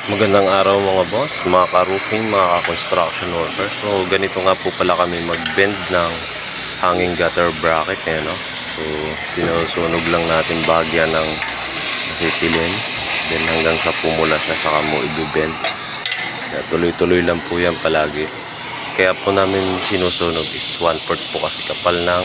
Magandang araw mga boss, mga ka-roofing, mga ka-construction workers. So ganito nga po pala kami mag-bend ng hanging gutter bracket no? So sinusunog lang natin bahagya ng acetylen. Then hanggang sa pumula siya saka mo i-bend. Tuloy-tuloy lang po yan palagi. Kaya po namin sinusunog is 1/4 po kasi kapal ng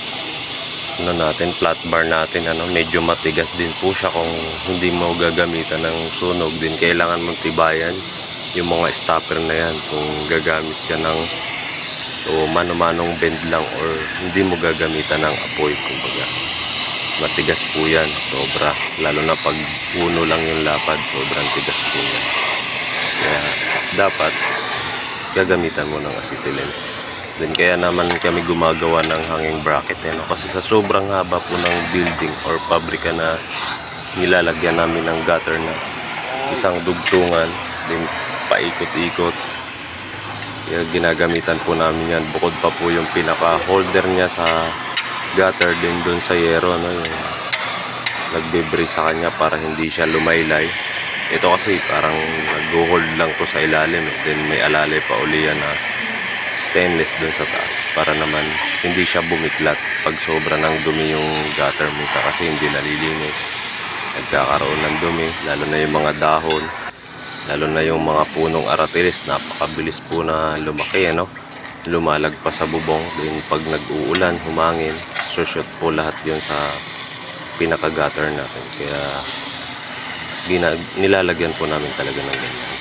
flat bar natin, medyo matigas din po siya kung hindi mo gagamitan ng sunog. Din kailangan mong tibayan yung mga stopper na yan kung gagamit ka ng mano-manong bend lang or hindi mo gagamitan ng apoy. Kumbaga matigas po yan sobra, lalo na pag puno lang yung lapad, sobrang tigas po yan. Kaya dapat gagamitan mo ng acetylen. Then kaya naman kami gumagawa ng hanging bracket kasi sa sobrang haba po ng building or pabrika na nilalagyan namin ng gutter na isang dugtungan, then paikot-ikot. Kaya ginagamitan po namin yan. Bukod pa po yung pinaka holder niya sa gutter din doon sa yero, yung nagbe-brace sa kanya para hindi siya lumaylay. Ito kasi parang nag-hold lang to sa ilalim, then may alalay pa uli yan na stainless dun sa taas para naman hindi siya bumiklat pag sobra ng dumi yung gutter minsan kasi hindi nalilinis, nagkakaroon ng dumi, lalo na yung mga dahon, lalo na yung mga punong aratilis, napakabilis po na lumaki, lumalagpas sa bubong. Then pag nag-uulan, humangin, shoot po lahat yun sa pinaka gutter natin. Kaya nilalagyan po namin talaga ng ganyan.